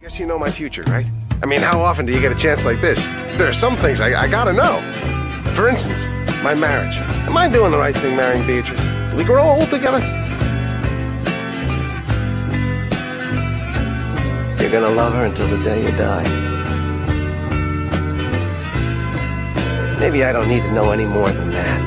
Guess you know my future, right? I mean, how often do you get a chance like this? There are some things I gotta know. For instance, my marriage. Am I doing the right thing marrying Beatrice? Do we grow old together? You're gonna love her until the day you die. Maybe I don't need to know any more than that.